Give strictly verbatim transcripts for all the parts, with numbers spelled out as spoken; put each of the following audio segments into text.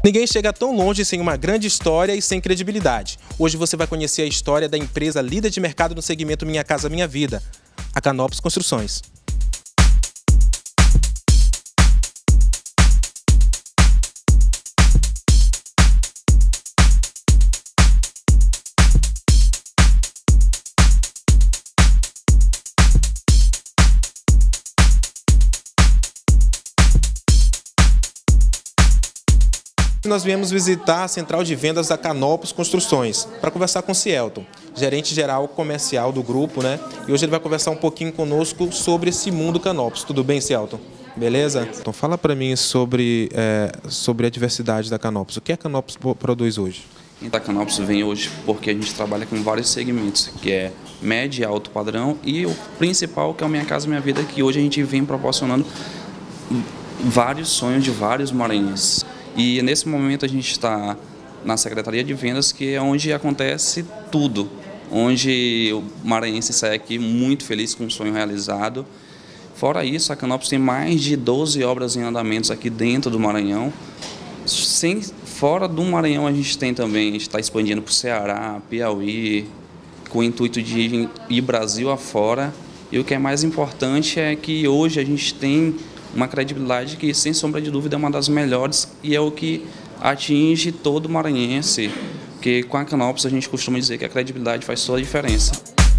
Ninguém chega tão longe sem uma grande história e sem credibilidade. Hoje você vai conhecer a história da empresa líder de mercado no segmento Minha Casa Minha Vida, a Canopus Construções. Nós viemos visitar a central de vendas da Canopus Construções para conversar com o Cielton, gerente geral comercial do grupo, né? E hoje ele vai conversar um pouquinho conosco sobre esse mundo Canopus. Tudo bem, Cielton? Beleza? Então fala para mim sobre, é, sobre a diversidade da Canopus. O que a Canopus produz hoje? A Canopus vem hoje porque a gente trabalha com vários segmentos, que é médio e alto padrão, e o principal, que é o Minha Casa Minha Vida, que hoje a gente vem proporcionando vários sonhos de vários maranhenses. E nesse momento a gente está na Secretaria de Vendas, que é onde acontece tudo, onde o maranhense sai aqui muito feliz com o sonho realizado. Fora isso, a Canopus tem mais de doze obras em andamentos aqui dentro do Maranhão. Sem, fora do Maranhão a gente tem também, a gente está expandindo para o Ceará, Piauí, com o intuito de ir, ir Brasil afora. E o que é mais importante é que hoje a gente tem uma credibilidade que, sem sombra de dúvida, é uma das melhores e é o que atinge todo maranhense, porque com a Canopus a gente costuma dizer que a credibilidade faz toda a diferença.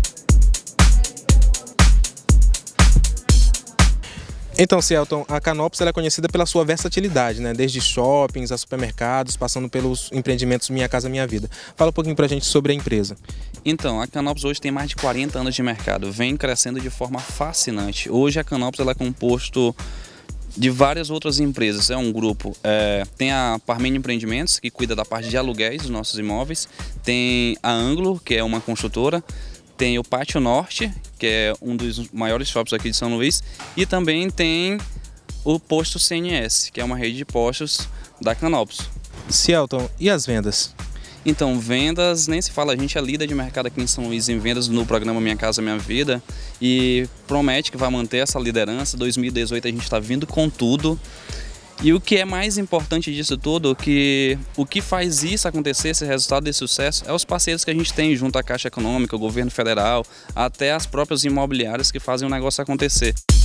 Então, Cielton, a Canopus ela é conhecida pela sua versatilidade, né? Desde shoppings a supermercados, passando pelos empreendimentos Minha Casa Minha Vida. Fala um pouquinho pra gente sobre a empresa. Então, a Canopus hoje tem mais de quarenta anos de mercado, vem crescendo de forma fascinante. Hoje a Canopus ela é composto de várias outras empresas, é um grupo. É, tem a Parmênio Empreendimentos, que cuida da parte de aluguéis dos nossos imóveis, tem a Anglo, que é uma construtora, tem o Pátio Norte, que é um dos maiores shoppings aqui de São Luís, e também tem o Posto C N S, que é uma rede de postos da Canopus. Cielton, e as vendas? Então, vendas, nem se fala, a gente é líder de mercado aqui em São Luís em vendas no programa Minha Casa Minha Vida e promete que vai manter essa liderança. dois mil e dezoito a gente está vindo com tudo. E o que é mais importante disso tudo, que o que faz isso acontecer, esse resultado desse sucesso, é os parceiros que a gente tem junto à Caixa Econômica, o governo federal, até as próprias imobiliárias que fazem o negócio acontecer.